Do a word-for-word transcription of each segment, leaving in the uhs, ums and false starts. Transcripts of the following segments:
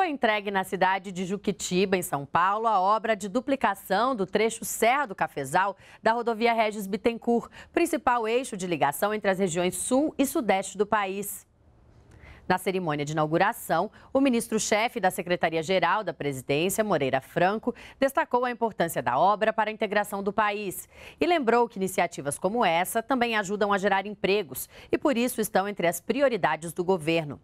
Foi entregue na cidade de Juquitiba, em São Paulo, a obra de duplicação do trecho Serra do Cafezal da rodovia Regis Bittencourt, principal eixo de ligação entre as regiões sul e sudeste do país. Na cerimônia de inauguração, o ministro-chefe da Secretaria-Geral da Presidência, Moreira Franco, destacou a importância da obra para a integração do país e lembrou que iniciativas como essa também ajudam a gerar empregos e, por isso, estão entre as prioridades do governo.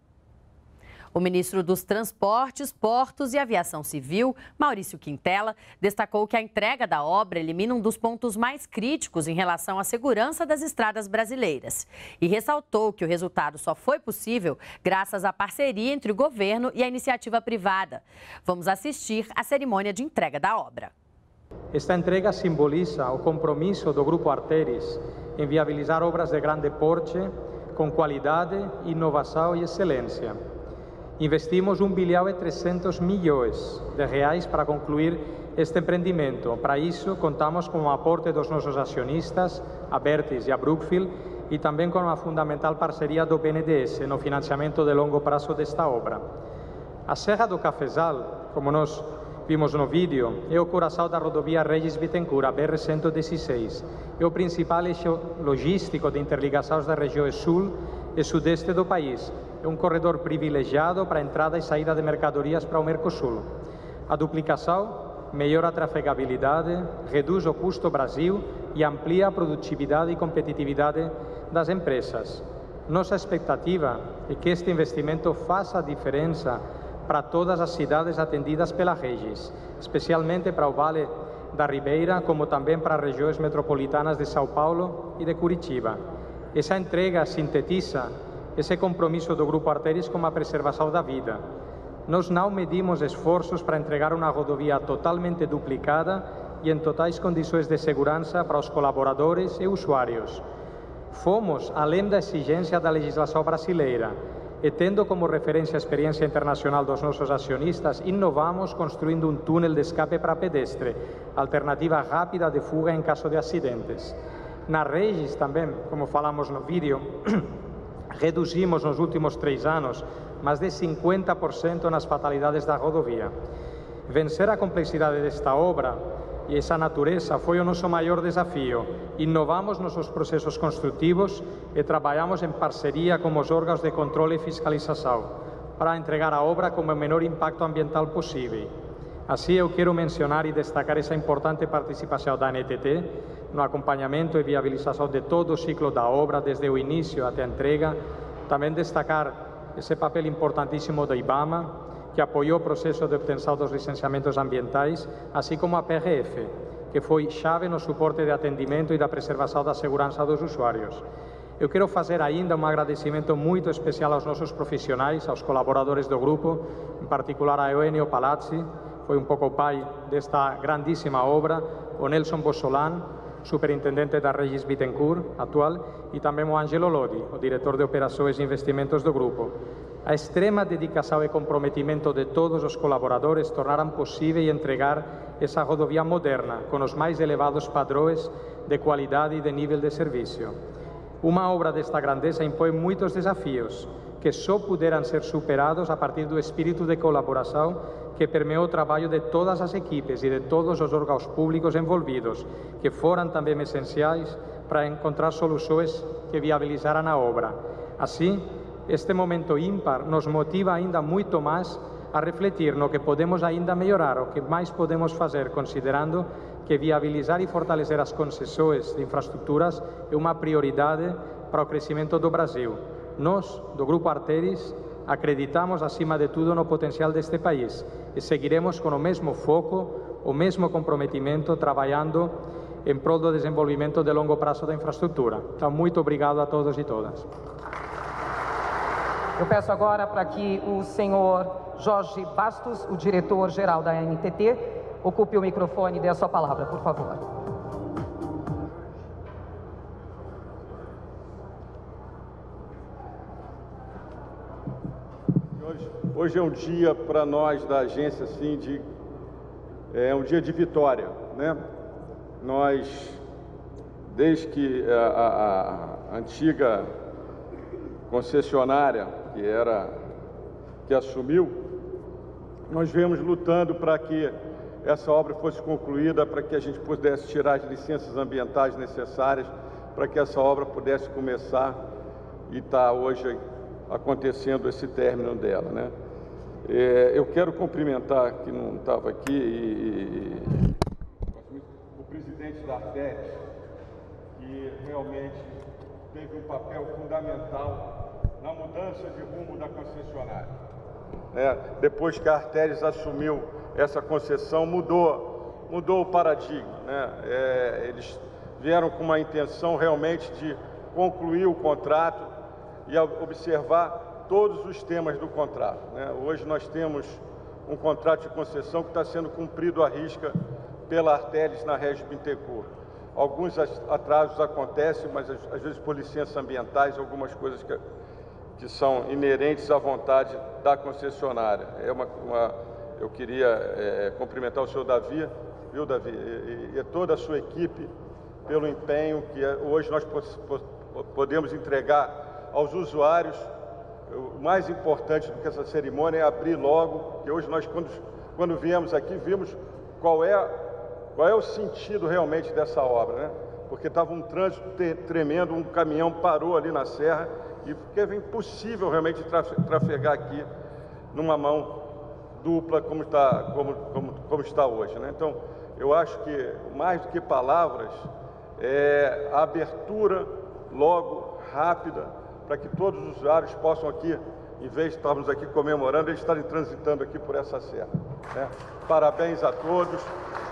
O ministro dos Transportes, Portos e Aviação Civil, Maurício Quintela, destacou que a entrega da obra elimina um dos pontos mais críticos em relação à segurança das estradas brasileiras. E ressaltou que o resultado só foi possível graças à parceria entre o governo e a iniciativa privada. Vamos assistir à cerimônia de entrega da obra. Esta entrega simboliza o compromisso do Grupo Arteris em viabilizar obras de grande porte, com qualidade, inovação e excelência. Investimos um bilhão e trezentos milhões de reais para concluir este empreendimento. Para isso, contamos com o aporte dos nossos acionistas, a Abertis e a Brookfield, e também com a fundamental parceria do B N D E S no financiamento de longo prazo desta obra. A Serra do Cafezal, como nós vimos no vídeo, é o coração da rodovia Regis Bittencourt, a B R cento e dezesseis. É o principal eixo logístico de interligações das regiões sul e sudeste do país. É um corredor privilegiado para a entrada e saída de mercadorias para o Mercosul. A duplicação melhora a trafegabilidade, reduz o custo Brasil e amplia a produtividade e competitividade das empresas. Nossa expectativa é que este investimento faça a diferença para todas as cidades atendidas pela Regis, especialmente para o Vale da Ribeira, como também para as regiões metropolitanas de São Paulo e de Curitiba. Essa entrega sintetiza esse compromisso do Grupo Arteris com a preservação da vida. Nós não medimos esforços para entregar uma rodovia totalmente duplicada e em totais condições de segurança para os colaboradores e usuários. Fomos além da exigência da legislação brasileira e, tendo como referência a experiência internacional dos nossos acionistas, inovamos construindo um túnel de escape para pedestre, alternativa rápida de fuga em caso de acidentes. Na Regis também, como falamos no vídeo, reduzimos nos últimos três anos mais de cinquenta por cento nas fatalidades da rodovia. Vencer a complexidade desta obra e essa natureza foi o nosso maior desafio. Inovamos nossos processos construtivos e trabalhamos em parceria com os órgãos de controle e fiscalização para entregar a obra com o menor impacto ambiental possível. Assim, eu quero mencionar e destacar essa importante participação da A N T T no acompanhamento e viabilização de todo o ciclo da obra, desde o início até a entrega. Também destacar esse papel importantíssimo do IBAMA, que apoiou o processo de obtenção dos licenciamentos ambientais, assim como a P R F, que foi chave no suporte de atendimento e da preservação da segurança dos usuários. Eu quero fazer ainda um agradecimento muito especial aos nossos profissionais, aos colaboradores do grupo, em particular a Eugenio Palazzi, foi um pouco o pai desta grandíssima obra, o Nelson Bossolan, superintendente da Regis Bittencourt atual, e também o Angelo Lodi, o diretor de operações e investimentos do grupo. A extrema dedicação e comprometimento de todos os colaboradores tornaram possível entregar essa rodovia moderna, com os mais elevados padrões de qualidade e de nível de serviço. Uma obra desta grandeza impõe muitos desafios, que só poderão ser superados a partir do espírito de colaboração que permeou o trabalho de todas as equipes e de todos os órgãos públicos envolvidos, que foram também essenciais para encontrar soluções que viabilizaram a obra. Assim, este momento ímpar nos motiva ainda muito mais a refletir no que podemos ainda melhorar, o que mais podemos fazer, considerando que viabilizar e fortalecer as concessões de infraestruturas é uma prioridade para o crescimento do Brasil. Nós, do Grupo Arteris, acreditamos, acima de tudo, no potencial deste país e seguiremos com o mesmo foco, o mesmo comprometimento, trabalhando em prol do desenvolvimento de longo prazo da infraestrutura. Então, muito obrigado a todos e todas. Eu peço agora para que o senhor Jorge Bastos, o diretor-geral da A N T T, ocupe o microfone e dê a sua palavra, por favor. Hoje é um dia para nós da agência, assim, de, é um dia de vitória, né? Nós, desde que a, a, a antiga concessionária, que era, que assumiu, nós viemos lutando para que essa obra fosse concluída, para que a gente pudesse tirar as licenças ambientais necessárias, para que essa obra pudesse começar e está hoje acontecendo esse término dela, né? É, eu quero cumprimentar, que não estava aqui, e, e, o presidente da Artetes, que realmente teve um papel fundamental na mudança de rumo da concessionária. É, depois que a Artetes assumiu essa concessão, mudou, mudou o paradigma, né? É, eles vieram com uma intenção realmente de concluir o contrato e observar todos os temas do contrato, né? Hoje nós temos um contrato de concessão que está sendo cumprido à risca pela Artetes na Regis Bittencourt. Alguns atrasos acontecem, mas às vezes por licenças ambientais, algumas coisas que, que são inerentes à vontade da concessionária. É uma, uma, eu queria é, cumprimentar o senhor Davi, viu, Davi, e, e toda a sua equipe pelo empenho que hoje nós podemos entregar aos usuários. O mais importante do que essa cerimônia é abrir logo, que hoje nós, quando, quando viemos aqui, vimos qual é, qual é o sentido realmente dessa obra, né? Porque estava um trânsito tremendo, um caminhão parou ali na serra e porque é impossível realmente trafegar aqui numa mão dupla como está, como, como, como está hoje, né? Então, eu acho que mais do que palavras, é a abertura logo, rápida, para que todos os usuários possam aqui, em vez de estarmos aqui comemorando, eles estarem transitando aqui por essa serra, né? Parabéns a todos.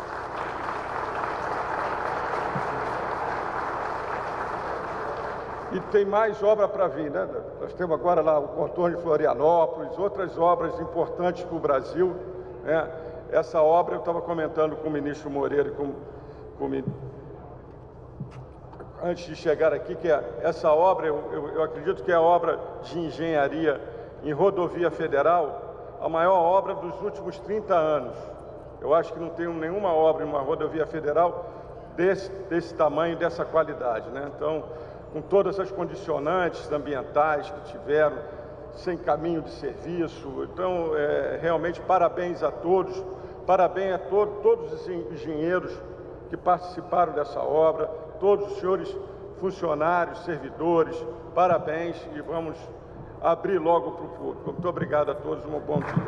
E tem mais obra para vir, né? Nós temos agora lá o contorno de Florianópolis, outras obras importantes para o Brasil, né? Essa obra, eu estava comentando com o ministro Moreira e com, com o antes de chegar aqui, que é, essa obra, eu, eu, eu acredito que é a obra de engenharia em rodovia federal, a maior obra dos últimos trinta anos. Eu acho que não tem nenhuma obra em uma rodovia federal desse, desse tamanho, dessa qualidade, né? Então, com todas as condicionantes ambientais que tiveram, sem caminho de serviço. Então, é, realmente, parabéns a todos, parabéns a to todos os engenheiros que participaram dessa obra, todos os senhores funcionários, servidores, parabéns e vamos abrir logo para o público. Muito obrigado a todos, um bom dia.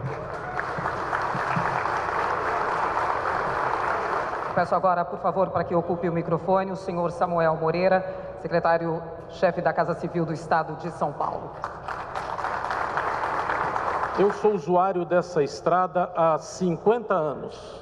Peço agora, por favor, para que ocupe o microfone o senhor Samuel Moreira, secretário-chefe da Casa Civil do Estado de São Paulo. Eu sou usuário dessa estrada há cinquenta anos.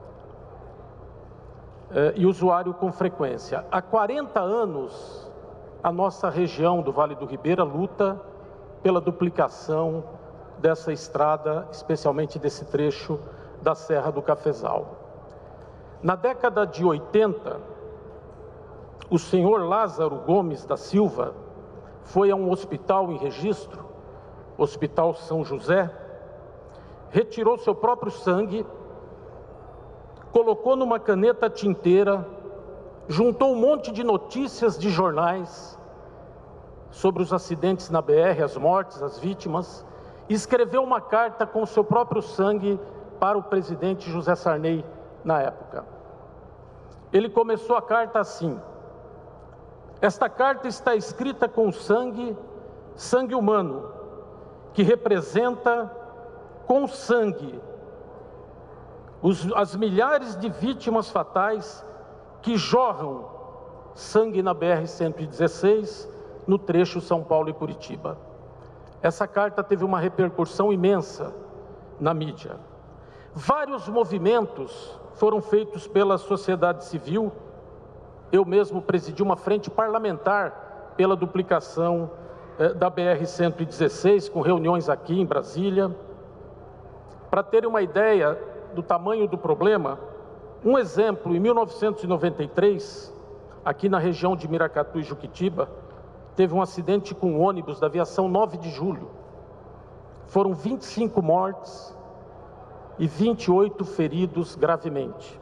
E usuário com frequência. Há quarenta anos, a nossa região do Vale do Ribeira luta pela duplicação dessa estrada, especialmente desse trecho da Serra do Cafezal. Na década de oitenta, o senhor Lázaro Gomes da Silva foi a um hospital em Registro, Hospital São José, retirou seu próprio sangue, colocou numa caneta tinteira, juntou um monte de notícias de jornais sobre os acidentes na B R, as mortes, as vítimas, e escreveu uma carta com o seu próprio sangue para o presidente José Sarney na época. Ele começou a carta assim: esta carta está escrita com sangue, sangue humano, que representa com sangue Os, as milhares de vítimas fatais que jorram sangue na B R cento e dezesseis, no trecho São Paulo e Curitiba. Essa carta teve uma repercussão imensa na mídia. Vários movimentos foram feitos pela sociedade civil. Eu mesmo presidi uma frente parlamentar pela duplicação eh, da B R cento e dezesseis, com reuniões aqui em Brasília. Para terem uma ideia do tamanho do problema, um exemplo: em mil novecentos e noventa e três, aqui na região de Miracatu e Juquitiba, teve um acidente com um ônibus da aviação nove de julho. Foram vinte e cinco mortes e vinte e oito feridos gravemente.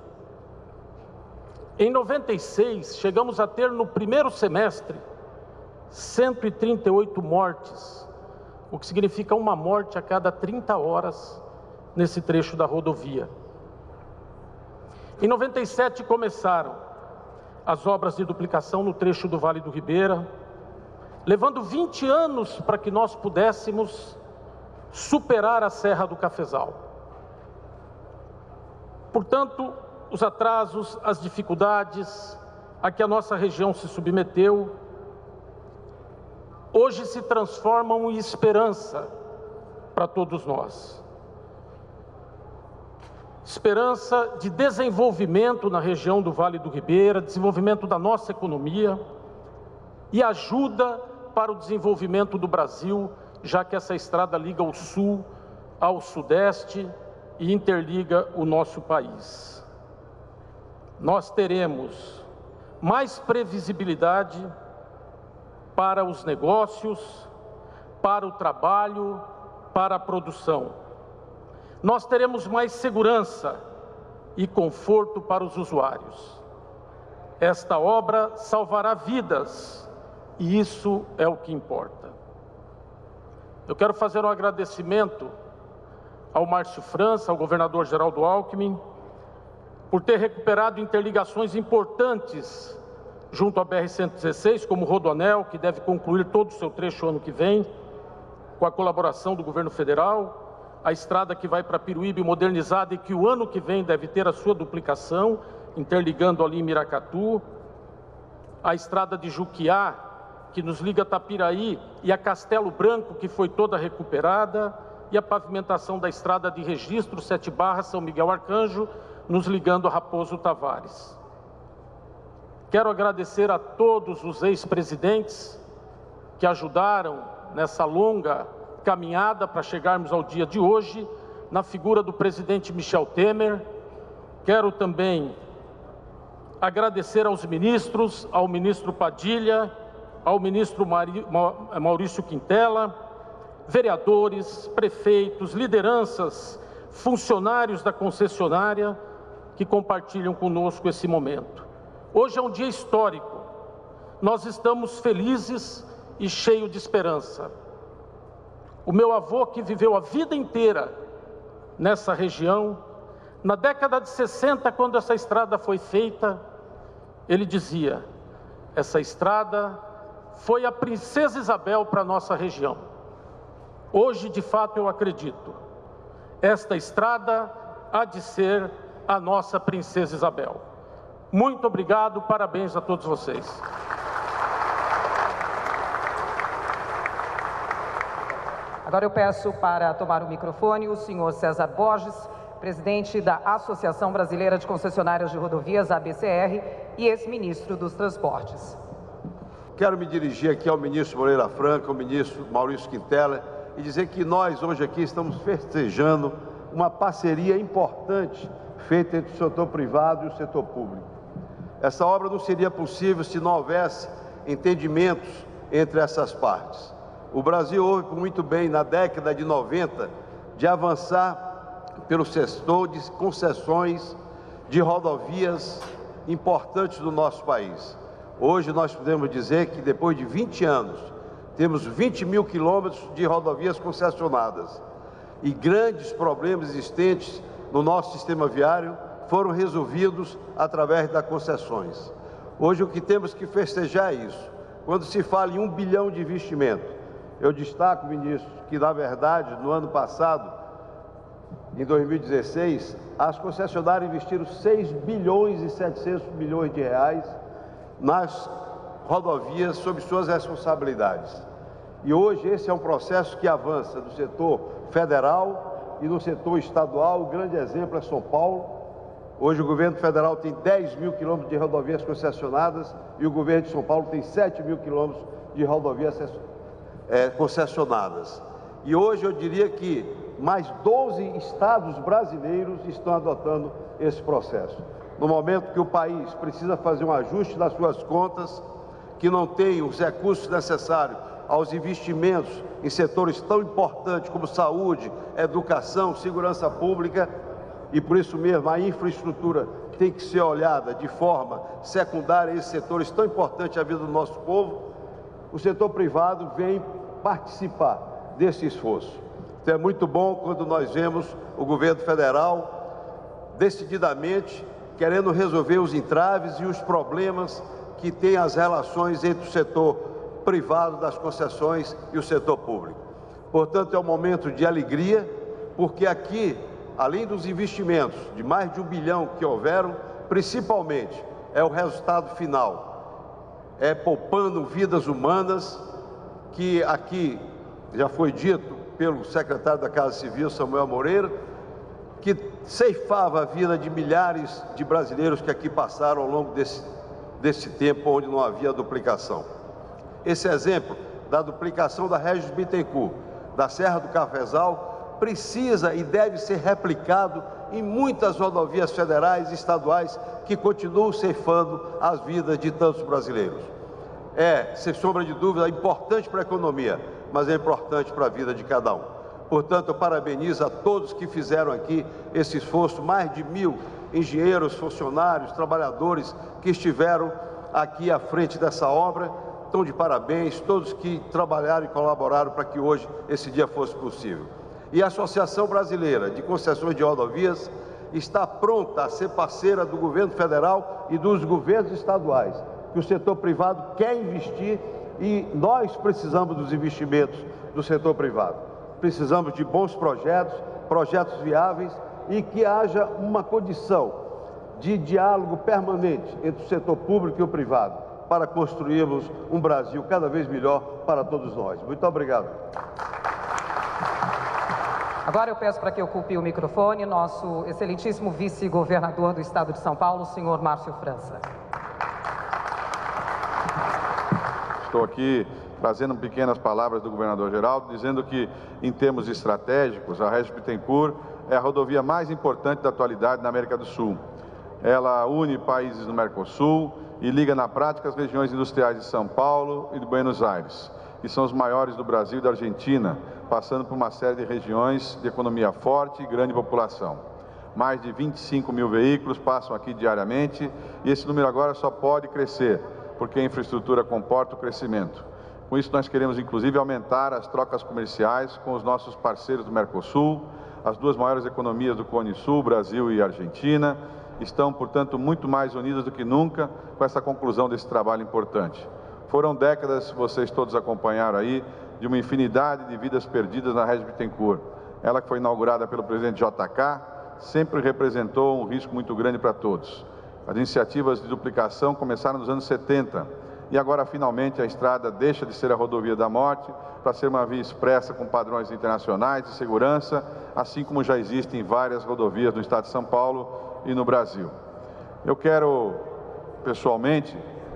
Em noventa e seis, chegamos a ter no primeiro semestre cento e trinta e oito mortes, o que significa uma morte a cada trinta horas nesse trecho da rodovia. Em noventa e sete começaram as obras de duplicação no trecho do Vale do Ribeira, levando vinte anos para que nós pudéssemos superar a Serra do Cafezal. Portanto, os atrasos, as dificuldades a que a nossa região se submeteu, hoje se transformam em esperança para todos nós. Esperança de desenvolvimento na região do Vale do Ribeira, desenvolvimento da nossa economia e ajuda para o desenvolvimento do Brasil, já que essa estrada liga o sul ao sudeste e interliga o nosso país. Nós teremos mais previsibilidade para os negócios, para o trabalho, para a produção. Nós teremos mais segurança e conforto para os usuários. Esta obra salvará vidas e isso é o que importa. Eu quero fazer um agradecimento ao Márcio França, ao governador Geraldo Alckmin, por ter recuperado interligações importantes junto à B R cento e dezesseis, como o Rodoanel, que deve concluir todo o seu trecho ano que vem, com a colaboração do governo federal, a estrada que vai para Piruíbe modernizada e que o ano que vem deve ter a sua duplicação, interligando ali em Miracatu, a estrada de Juquiá, que nos liga a Tapiraí, e a Castelo Branco, que foi toda recuperada, e a pavimentação da estrada de Registro, Sete Barras, São Miguel Arcanjo, nos ligando a Raposo Tavares. Quero agradecer a todos os ex-presidentes que ajudaram nessa longa caminhada para chegarmos ao dia de hoje, na figura do presidente Michel Temer. Quero também agradecer aos ministros, ao ministro Padilha, ao ministro Maurício Quintela, vereadores, prefeitos, lideranças, funcionários da concessionária que compartilham conosco esse momento. Hoje é um dia histórico. Nós estamos felizes e cheios de esperança. O meu avô, que viveu a vida inteira nessa região, na década de sessenta, quando essa estrada foi feita, ele dizia: essa estrada foi a Princesa Isabel para a nossa região. Hoje, de fato, eu acredito, esta estrada há de ser a nossa Princesa Isabel. Muito obrigado, parabéns a todos vocês. Agora eu peço para tomar o microfone o senhor César Borges, presidente da Associação Brasileira de Concessionárias de Rodovias, A B C R, e ex-ministro dos Transportes. Quero me dirigir aqui ao ministro Moreira Franco, ao ministro Maurício Quintela, e dizer que nós hoje aqui estamos festejando uma parceria importante feita entre o setor privado e o setor público. Essa obra não seria possível se não houvesse entendimentos entre essas partes. O Brasil houve muito bem na década de noventa de avançar pelo setor de concessões de rodovias importantes do nosso país. Hoje nós podemos dizer que depois de vinte anos temos vinte mil quilômetros de rodovias concessionadas e grandes problemas existentes no nosso sistema viário foram resolvidos através das concessões. Hoje o que temos que festejar é isso. Quando se fala em um bilhão de investimento, eu destaco, ministro, que na verdade no ano passado, em dois mil e dezesseis, as concessionárias investiram seis bilhões e setecentos milhões de reais nas rodovias sob suas responsabilidades. E hoje esse é um processo que avança do setor federal e no setor estadual. O grande exemplo é São Paulo. Hoje o governo federal tem dez mil quilômetros de rodovias concessionadas e o governo de São Paulo tem sete mil quilômetros de rodovias é, concessionadas. E hoje eu diria que mais doze estados brasileiros estão adotando esse processo. No momento que o país precisa fazer um ajuste nas suas contas, que não tem os recursos necessários aos investimentos em setores tão importantes como saúde, educação, segurança pública, e por isso mesmo a infraestrutura tem que ser olhada de forma secundária a esses setores tão importantes à vida do nosso povo, o setor privado vem participar desse esforço. Então é muito bom quando nós vemos o governo federal decididamente querendo resolver os entraves e os problemas que tem as relações entre o setor privado das concessões e o setor público. Portanto, é um momento de alegria, porque aqui, além dos investimentos de mais de um bilhão que houveram, principalmente é o resultado final, é poupando vidas humanas, que aqui já foi dito pelo secretário da Casa Civil, Samuel Moreira, que ceifava a vida de milhares de brasileiros que aqui passaram ao longo desse, desse tempo onde não havia duplicação. Esse exemplo da duplicação da Regis Bittencourt, da Serra do Cafezal, precisa e deve ser replicado em muitas rodovias federais e estaduais que continuam ceifando as vidas de tantos brasileiros. É, sem sombra de dúvida, importante para a economia, mas é importante para a vida de cada um. Portanto, eu parabenizo a todos que fizeram aqui esse esforço, mais de mil engenheiros, funcionários, trabalhadores que estiveram aqui à frente dessa obra. Estão de parabéns, todos que trabalharam e colaboraram para que hoje esse dia fosse possível. E a Associação Brasileira de Concessões de Rodovias está pronta a ser parceira do governo federal e dos governos estaduais, que o setor privado quer investir e nós precisamos dos investimentos do setor privado. Precisamos de bons projetos, projetos viáveis e que haja uma condição de diálogo permanente entre o setor público e o privado para construirmos um Brasil cada vez melhor para todos nós. Muito obrigado. Agora eu peço para que ocupe o microfone nosso excelentíssimo vice-governador do Estado de São Paulo, o senhor Márcio França. Estou aqui trazendo pequenas palavras do governador Geraldo, dizendo que, em termos estratégicos, a Regis Bittencourt é a rodovia mais importante da atualidade na América do Sul. Ela une países do Mercosul e liga na prática as regiões industriais de São Paulo e de Buenos Aires, que são os maiores do Brasil e da Argentina, passando por uma série de regiões de economia forte e grande população. Mais de vinte e cinco mil veículos passam aqui diariamente e esse número agora só pode crescer, porque a infraestrutura comporta o crescimento. Com isso, nós queremos, inclusive, aumentar as trocas comerciais com os nossos parceiros do Mercosul. As duas maiores economias do Cone Sul, Brasil e Argentina, estão, portanto, muito mais unidas do que nunca com essa conclusão desse trabalho importante. Foram décadas, vocês todos acompanharam aí, de uma infinidade de vidas perdidas na Regis Bittencourt. Ela, que foi inaugurada pelo presidente J K, sempre representou um risco muito grande para todos. As iniciativas de duplicação começaram nos anos setenta. E agora, finalmente, a estrada deixa de ser a rodovia da morte para ser uma via expressa com padrões internacionais de segurança, assim como já existem várias rodovias no estado de São Paulo e no Brasil. Eu quero, pessoalmente,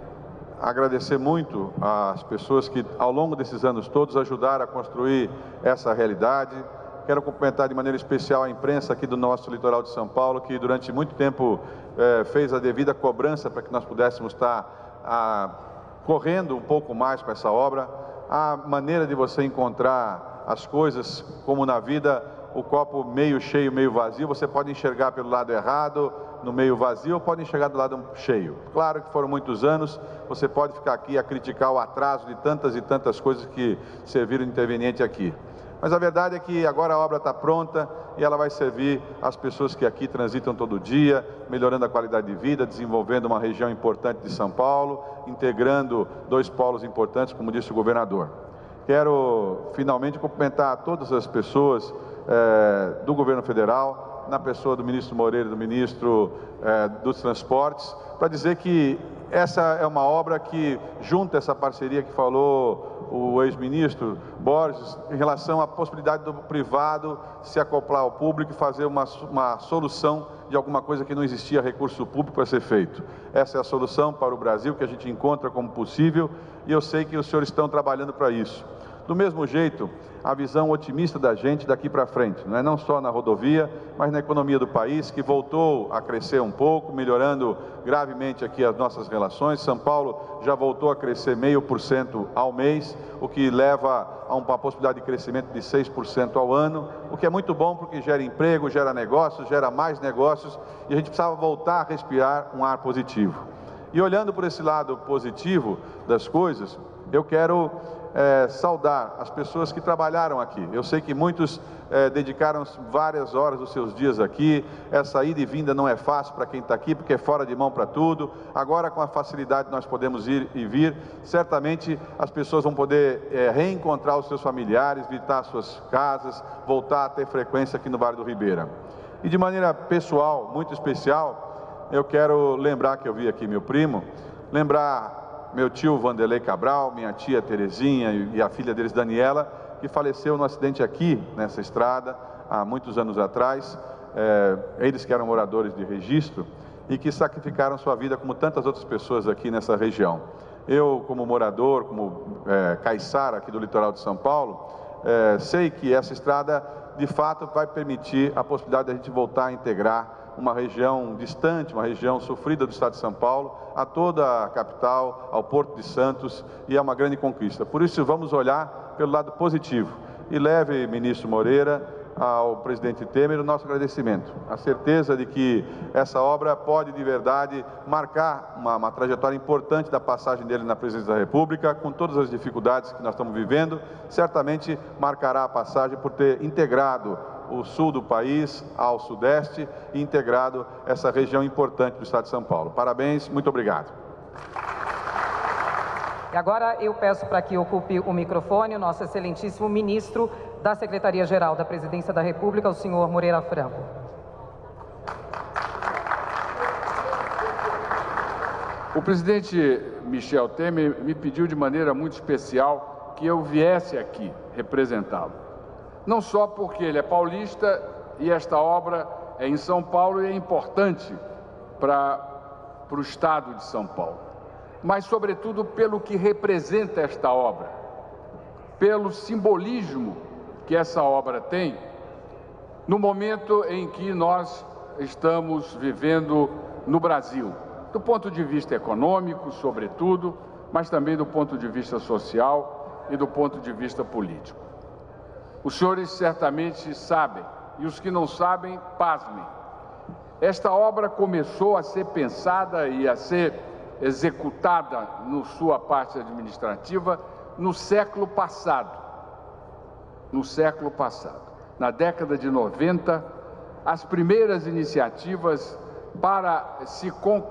agradecer muito às pessoas que, ao longo desses anos todos, ajudaram a construir essa realidade. Quero cumprimentar de maneira especial a imprensa aqui do nosso litoral de São Paulo, que durante muito tempo eh, fez a devida cobrança para que nós pudéssemos estar a, correndo um pouco mais com essa obra. A maneira de você encontrar as coisas, como na vida, o copo meio cheio, meio vazio, você pode enxergar pelo lado errado, no meio vazio, ou pode enxergar do lado cheio. Claro que foram muitos anos, você pode ficar aqui a criticar o atraso de tantas e tantas coisas que serviram de interveniente aqui. Mas a verdade é que agora a obra está pronta e ela vai servir às pessoas que aqui transitam todo dia, melhorando a qualidade de vida, desenvolvendo uma região importante de São Paulo, integrando dois polos importantes, como disse o governador. Quero, finalmente, cumprimentar todas as pessoas eh, do governo federal, na pessoa do ministro Moreira e do ministro eh, dos Transportes, para dizer que essa é uma obra que junta essa parceria que falou o ex-ministro Borges, em relação à possibilidade do privado se acoplar ao público e fazer uma, uma solução de alguma coisa que não existia recurso público para ser feito. Essa é a solução para o Brasil que a gente encontra como possível e eu sei que os senhores estão trabalhando para isso. Do mesmo jeito, a visão otimista da gente daqui para frente, não é não só na rodovia, mas na economia do país, que voltou a crescer um pouco, melhorando gravemente aqui as nossas relações. São Paulo já voltou a crescer meio por cento ao mês, o que leva a uma possibilidade de crescimento de seis por cento ao ano, o que é muito bom porque gera emprego, gera negócios, gera mais negócios e a gente precisava voltar a respirar um ar positivo. E olhando por esse lado positivo das coisas, eu quero é, saudar as pessoas que trabalharam aqui. Eu sei que muitos é, dedicaram várias horas dos seus dias aqui. Essa ida e vinda não é fácil para quem está aqui, porque é fora de mão para tudo. Agora, com a facilidade nós podemos ir e vir, certamente as pessoas vão poder é, reencontrar os seus familiares, visitar suas casas, voltar a ter frequência aqui no Vale do Ribeira. E de maneira pessoal, muito especial, eu quero lembrar que eu vi aqui meu primo, lembrar meu tio Vanderlei Cabral, minha tia Terezinha e a filha deles, Daniela, que faleceu no acidente aqui, nessa estrada, há muitos anos atrás. É, eles que eram moradores de Registro e que sacrificaram sua vida como tantas outras pessoas aqui nessa região. Eu, como morador, como é, caiçara aqui do litoral de São Paulo, é, sei que essa estrada, de fato, vai permitir a possibilidade de a gente voltar a integrar uma região distante, uma região sofrida do estado de São Paulo, a toda a capital, ao Porto de Santos, e é uma grande conquista. Por isso, vamos olhar pelo lado positivo e leve, ministro Moreira, ao presidente Temer o nosso agradecimento, a certeza de que essa obra pode de verdade marcar uma, uma trajetória importante da passagem dele na presidência da República, com todas as dificuldades que nós estamos vivendo, certamente marcará a passagem por ter integrado o sul do país ao sudeste e integrado essa região importante do estado de São Paulo. Parabéns, muito obrigado. E agora eu peço para que ocupe o microfone o nosso excelentíssimo ministro da Secretaria-Geral da Presidência da República, o senhor Moreira Franco. O presidente Michel Temer me pediu de maneira muito especial que eu viesse aqui representá-lo. Não só porque ele é paulista e esta obra é em São Paulo e é importante para, para o estado de São Paulo, mas sobretudo pelo que representa esta obra, pelo simbolismo que essa obra tem no momento em que nós estamos vivendo no Brasil, do ponto de vista econômico, sobretudo, mas também do ponto de vista social e do ponto de vista político. Os senhores certamente sabem, e os que não sabem, pasmem. Esta obra começou a ser pensada e a ser executada na sua parte administrativa no século passado. No século passado. Na década de noventa, as primeiras iniciativas para se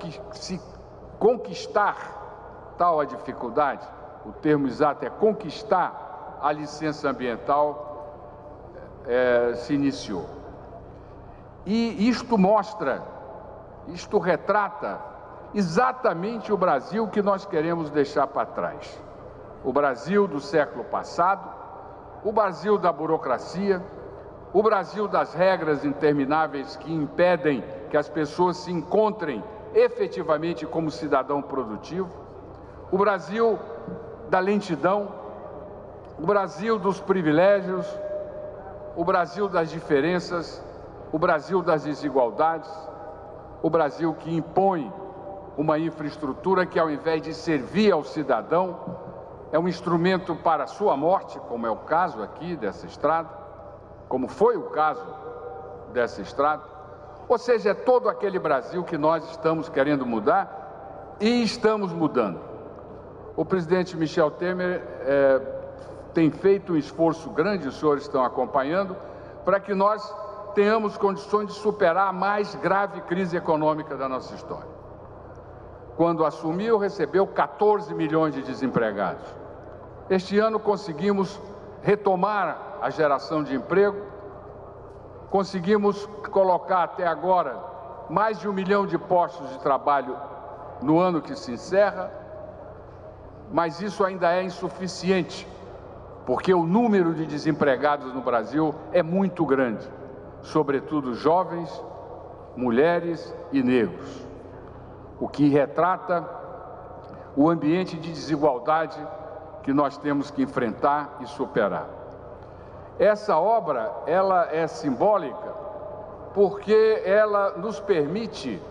conquistar tal a dificuldade, o termo exato é conquistar a licença ambiental, É, se iniciou. E isto mostra, isto retrata exatamente o Brasil que nós queremos deixar para trás. O Brasil do século passado, o Brasil da burocracia, o Brasil das regras intermináveis que impedem que as pessoas se encontrem efetivamente como cidadão produtivo, o Brasil da lentidão, o Brasil dos privilégios, o Brasil das diferenças, o Brasil das desigualdades, o Brasil que impõe uma infraestrutura que, ao invés de servir ao cidadão, é um instrumento para a sua morte, como é o caso aqui dessa estrada, como foi o caso dessa estrada. Ou seja, é todo aquele Brasil que nós estamos querendo mudar e estamos mudando. O presidente Michel Temer é, tem feito um esforço grande, os senhores estão acompanhando, para que nós tenhamos condições de superar a mais grave crise econômica da nossa história. Quando assumiu, recebeu quatorze milhões de desempregados. Este ano conseguimos retomar a geração de emprego, conseguimos colocar até agora mais de um milhão de postos de trabalho no ano que se encerra, mas isso ainda é insuficiente, porque o número de desempregados no Brasil é muito grande, sobretudo jovens, mulheres e negros, o que retrata o ambiente de desigualdade que nós temos que enfrentar e superar. Essa obra, ela é simbólica porque ela nos permite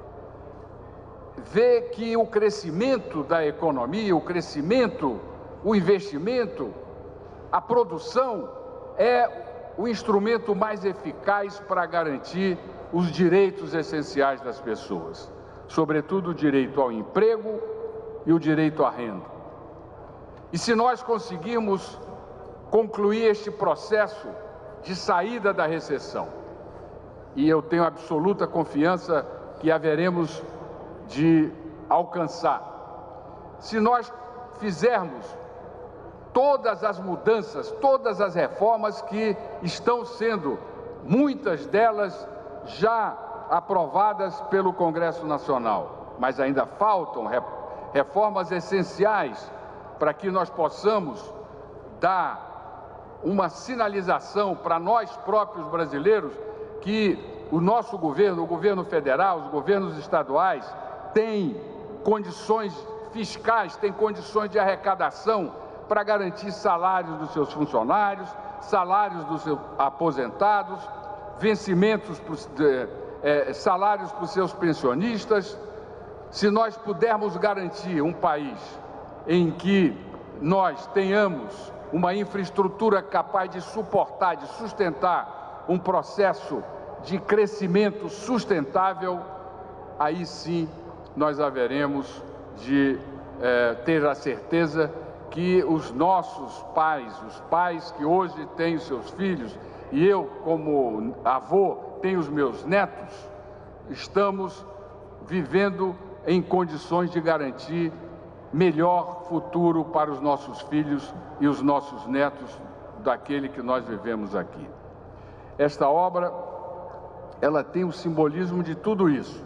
ver que o crescimento da economia, o crescimento, o investimento, a produção é o instrumento mais eficaz para garantir os direitos essenciais das pessoas, sobretudo o direito ao emprego e o direito à renda. E se nós conseguirmos concluir este processo de saída da recessão, e eu tenho absoluta confiança que haveremos de alcançar, se nós fizermos todas as mudanças, todas as reformas que estão sendo, muitas delas já aprovadas pelo Congresso Nacional, mas ainda faltam reformas essenciais para que nós possamos dar uma sinalização para nós próprios brasileiros que o nosso governo, o governo federal, os governos estaduais, têm condições fiscais, têm condições de arrecadação para garantir salários dos seus funcionários, salários dos seus aposentados, vencimentos, é, salários para os seus pensionistas. Se nós pudermos garantir um país em que nós tenhamos uma infraestrutura capaz de suportar, de sustentar um processo de crescimento sustentável, aí sim nós haveremos de é, ter a certeza que os nossos pais, os pais que hoje têm os seus filhos, e eu, como avô, tenho os meus netos, estamos vivendo em condições de garantir melhor futuro para os nossos filhos e os nossos netos daquele que nós vivemos aqui. Esta obra, ela tem o simbolismo de tudo isso.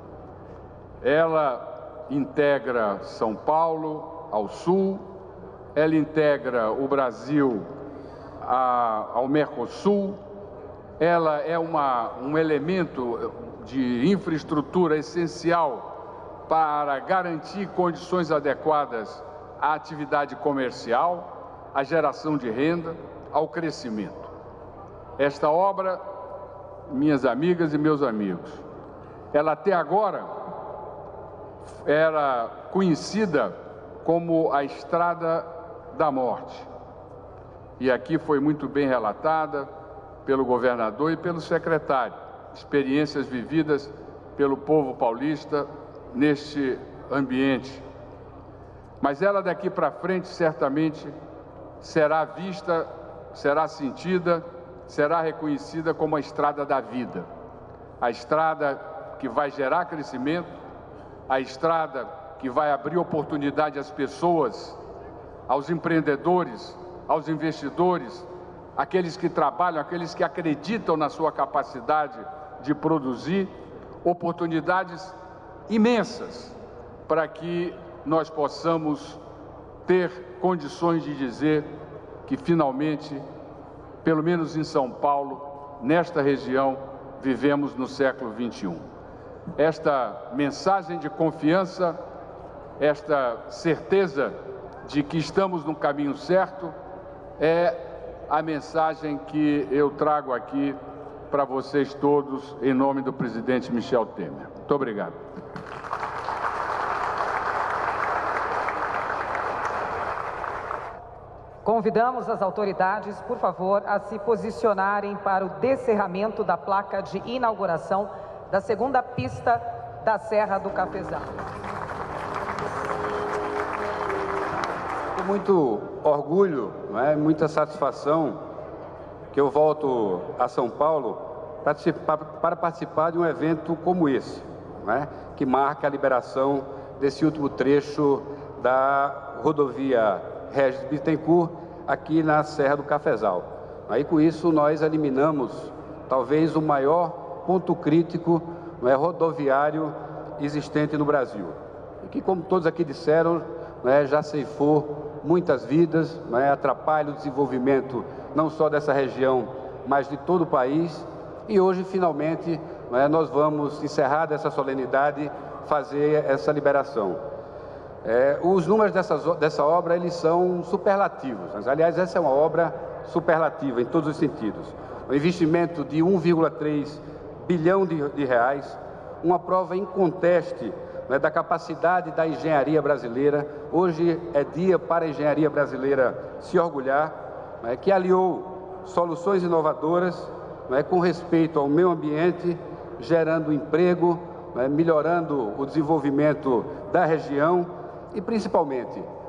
Ela integra São Paulo ao sul, ela integra o Brasil a, ao Mercosul, ela é uma, um elemento de infraestrutura essencial para garantir condições adequadas à atividade comercial, à geração de renda, ao crescimento. Esta obra, minhas amigas e meus amigos, ela até agora era conhecida como a Estrada da Morte. E aqui foi muito bem relatada pelo governador e pelo secretário, experiências vividas pelo povo paulista neste ambiente. Mas ela daqui para frente certamente será vista, será sentida, será reconhecida como a estrada da vida. A estrada que vai gerar crescimento, a estrada que vai abrir oportunidade às pessoas, aos empreendedores, aos investidores, aqueles que trabalham, aqueles que acreditam na sua capacidade de produzir, oportunidades imensas para que nós possamos ter condições de dizer que finalmente, pelo menos em São Paulo, nesta região, vivemos no século vinte e um. Esta mensagem de confiança, esta certeza de que estamos no caminho certo, é a mensagem que eu trago aqui para vocês todos, em nome do presidente Michel Temer. Muito obrigado. Convidamos as autoridades, por favor, a se posicionarem para o descerramento da placa de inauguração da segunda pista da Serra do Cafezal. Com muito orgulho, não é? Muita satisfação que eu volto a São Paulo participar, para participar de um evento como esse, não é? Que marca a liberação desse último trecho da rodovia Regis Bittencourt, aqui na Serra do Cafezal. Aí, com isso, nós eliminamos talvez o maior ponto crítico, não é, rodoviário existente no Brasil. E que, como todos aqui disseram, não é, já ceifou muitas vidas, não é, atrapalha o desenvolvimento não só dessa região, mas de todo o país. E hoje, finalmente, não é, nós vamos encerrar dessa solenidade, fazer essa liberação. É, os números dessas, dessa obra, eles são superlativos. Mas, aliás, essa é uma obra superlativa em todos os sentidos. Um investimento de um vírgula três bilhão de, de reais, uma prova inconteste, né, da capacidade da engenharia brasileira. Hoje é dia para a engenharia brasileira se orgulhar, né, que aliou soluções inovadoras, né, com respeito ao meio ambiente, gerando emprego, né, melhorando o desenvolvimento da região, e principalmente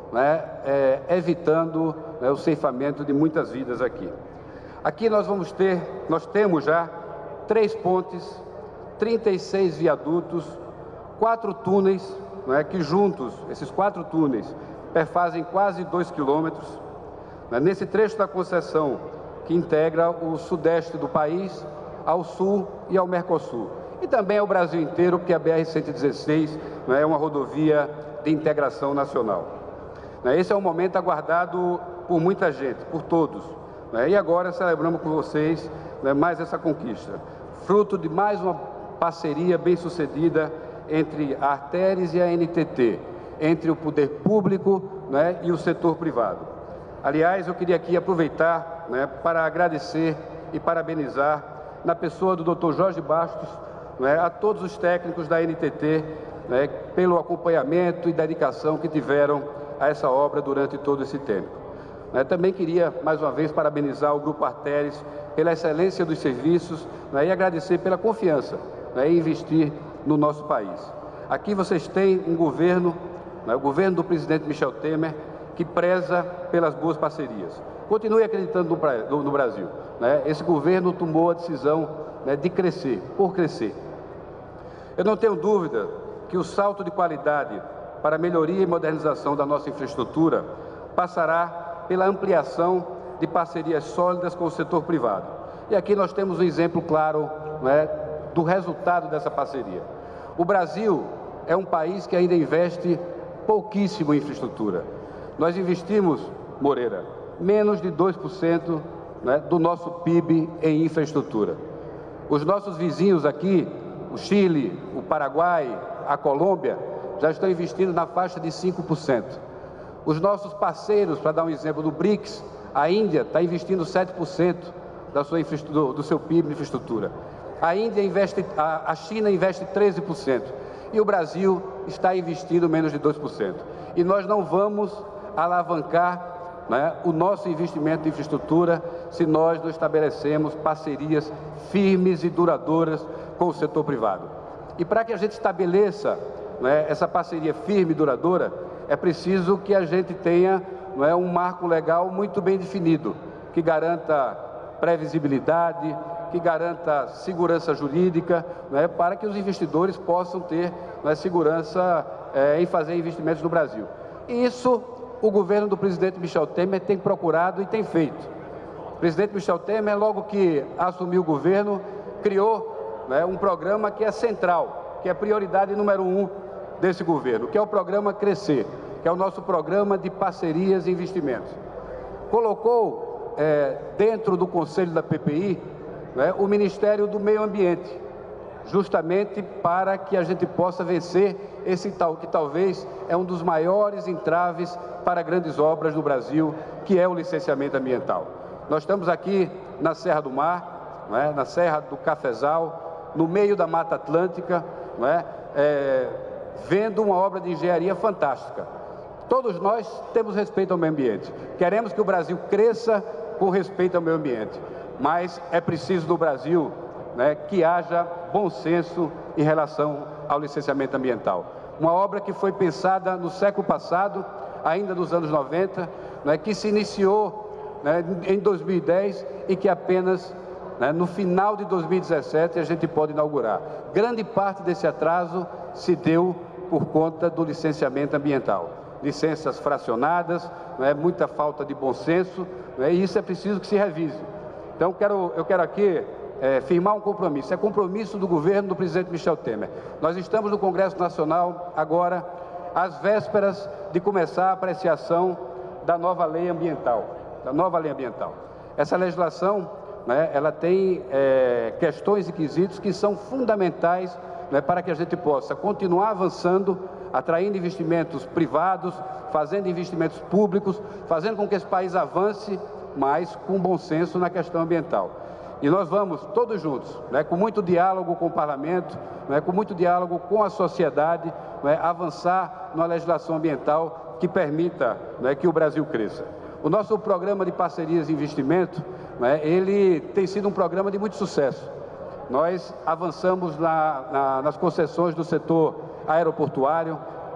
né, é, evitando, né, o ceifamento de muitas vidas aqui. Aqui nós vamos ter, nós temos já três pontes, trinta e seis viadutos, quatro túneis, né, que juntos, esses quatro túneis, perfazem quase dois quilômetros, né, nesse trecho da concessão que integra o sudeste do país ao sul e ao Mercosul. E também ao Brasil inteiro, porque a B R cento e dezesseis, né, é uma rodovia de integração nacional. Né, esse é um momento aguardado por muita gente, por todos. Né, e agora celebramos com vocês, né, mais essa conquista, fruto de mais uma parceria bem-sucedida entre a Arteres e a N T T, entre o poder público, né, e o setor privado. Aliás, eu queria aqui aproveitar, né, para agradecer e parabenizar, na pessoa do doutor Jorge Bastos, né, a todos os técnicos da N T T, né, pelo acompanhamento e dedicação que tiveram a essa obra durante todo esse tempo. Né, também queria, mais uma vez, parabenizar o Grupo Arteres pela excelência dos serviços, né, e agradecer pela confiança, né, em investir no nosso país. Aqui vocês têm um governo, né, o governo do presidente Michel Temer, que preza pelas boas parcerias. Continue acreditando no, no Brasil. Né? Esse governo tomou a decisão, né, de crescer, por crescer. Eu não tenho dúvida que o salto de qualidade para a melhoria e modernização da nossa infraestrutura passará pela ampliação de parcerias sólidas com o setor privado. E aqui nós temos um exemplo claro, né, do resultado dessa parceria. O Brasil é um país que ainda investe pouquíssimo em infraestrutura. Nós investimos, Moreira, menos de dois por cento, né, do nosso P I B em infraestrutura. Os nossos vizinhos aqui, o Chile, o Paraguai, a Colômbia, já estão investindo na faixa de cinco por cento. Os nossos parceiros, para dar um exemplo do BRICS, a Índia está investindo sete por cento da sua do, do seu P I B em infraestrutura. A Índia investe, a, a China investe treze por cento e o Brasil está investindo menos de dois por cento. E nós não vamos alavancar, né, o nosso investimento em infraestrutura se nós não estabelecemos parcerias firmes e duradouras com o setor privado. E para que a gente estabeleça, né, essa parceria firme e duradoura, é preciso que a gente tenha, né, um marco legal muito bem definido, que garanta previsibilidade, que garanta segurança jurídica, né, para que os investidores possam ter, né, segurança é, em fazer investimentos no Brasil. E isso o governo do presidente Michel Temer tem procurado e tem feito. O presidente Michel Temer, logo que assumiu o governo, criou, né, um programa que é central, que é a prioridade número um desse governo, que é o programa Crescer, que é o nosso programa de parcerias e investimentos. Colocou é, dentro do Conselho da P P I, né, o Ministério do Meio Ambiente, justamente para que a gente possa vencer esse tal, que talvez é um dos maiores entraves para grandes obras no Brasil, que é o licenciamento ambiental. Nós estamos aqui na Serra do Mar, né, na Serra do Cafezal, no meio da Mata Atlântica, né, é, vendo uma obra de engenharia fantástica. Todos nós temos respeito ao meio ambiente. Queremos que o Brasil cresça com respeito ao meio ambiente, mas é preciso no Brasil, né, que haja bom senso em relação ao licenciamento ambiental. Uma obra que foi pensada no século passado, ainda nos anos noventa, né, que se iniciou, né, em dois mil e dez e que apenas, né, no final de dois mil e dezessete a gente pode inaugurar. Grande parte desse atraso se deu por conta do licenciamento ambiental. Licenças fracionadas, né, muita falta de bom senso, né, e isso é preciso que se revise. Então, quero, eu quero aqui é, firmar um compromisso, é compromisso do governo do presidente Michel Temer. Nós estamos no Congresso Nacional agora, às vésperas de começar a apreciação da nova lei ambiental, da nova lei ambiental. Essa legislação, né, ela tem é, questões e quesitos que são fundamentais, né, para que a gente possa continuar avançando, atraindo investimentos privados, fazendo investimentos públicos, fazendo com que esse país avance, mas com bom senso na questão ambiental. E nós vamos, todos juntos, né, com muito diálogo com o Parlamento, né, com muito diálogo com a sociedade, né, avançar numa legislação ambiental que permita, né, que o Brasil cresça. O nosso programa de parcerias e investimento, né, ele tem sido um programa de muito sucesso. Nós avançamos na, na, nas concessões do setor aeroportuário,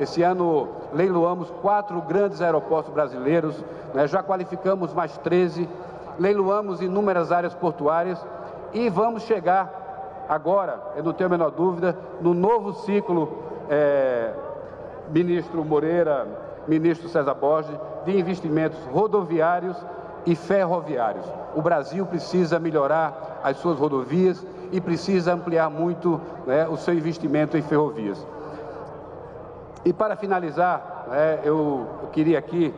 Esse ano leiloamos quatro grandes aeroportos brasileiros, né? Já qualificamos mais treze, leiloamos inúmeras áreas portuárias e vamos chegar agora, eu não tenho a menor dúvida, no novo ciclo, é, ministro Moreira, ministro César Borges, de investimentos rodoviários e ferroviários. O Brasil precisa melhorar as suas rodovias e precisa ampliar muito, né, o seu investimento em ferrovias. E para finalizar, né, eu, eu queria aqui,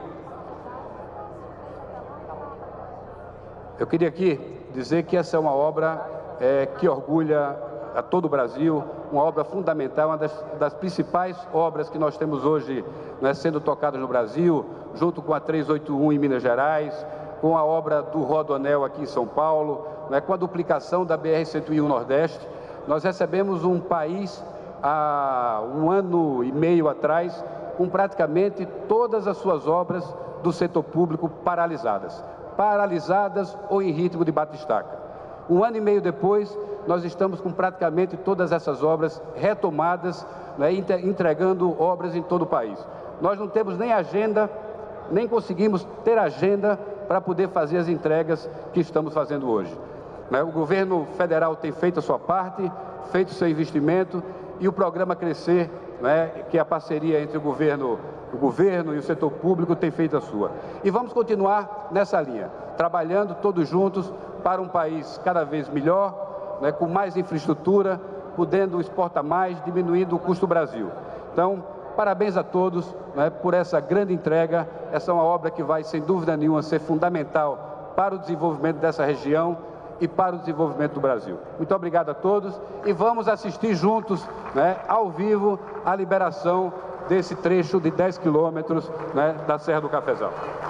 eu queria aqui dizer que essa é uma obra é, que orgulha a todo o Brasil, uma obra fundamental, uma das, das principais obras que nós temos hoje, né, sendo tocadas no Brasil, junto com a trezentos e oitenta e um em Minas Gerais, com a obra do Rodoanel aqui em São Paulo, né, com a duplicação da B R cento e um Nordeste. Nós recebemos um país há um ano e meio atrás com praticamente todas as suas obras do setor público paralisadas, paralisadas ou em ritmo de batistaca. Um ano e meio depois, nós estamos com praticamente todas essas obras retomadas, né, entregando obras em todo o país. Nós não temos nem agenda, nem conseguimos ter agenda para poder fazer as entregas que estamos fazendo hoje. O governo federal tem feito a sua parte, feito o seu investimento e o programa Crescer, né, que é a parceria entre o governo, o governo e o setor público, tem feito a sua. E vamos continuar nessa linha, trabalhando todos juntos para um país cada vez melhor, né, com mais infraestrutura, podendo exportar mais, diminuindo o custo do Brasil. Então, parabéns a todos, né, por essa grande entrega. Essa é uma obra que vai, sem dúvida nenhuma, ser fundamental para o desenvolvimento dessa região e para o desenvolvimento do Brasil. Muito obrigado a todos e vamos assistir juntos, né, ao vivo, a liberação desse trecho de dez quilômetros, né, da Serra do Cafezal.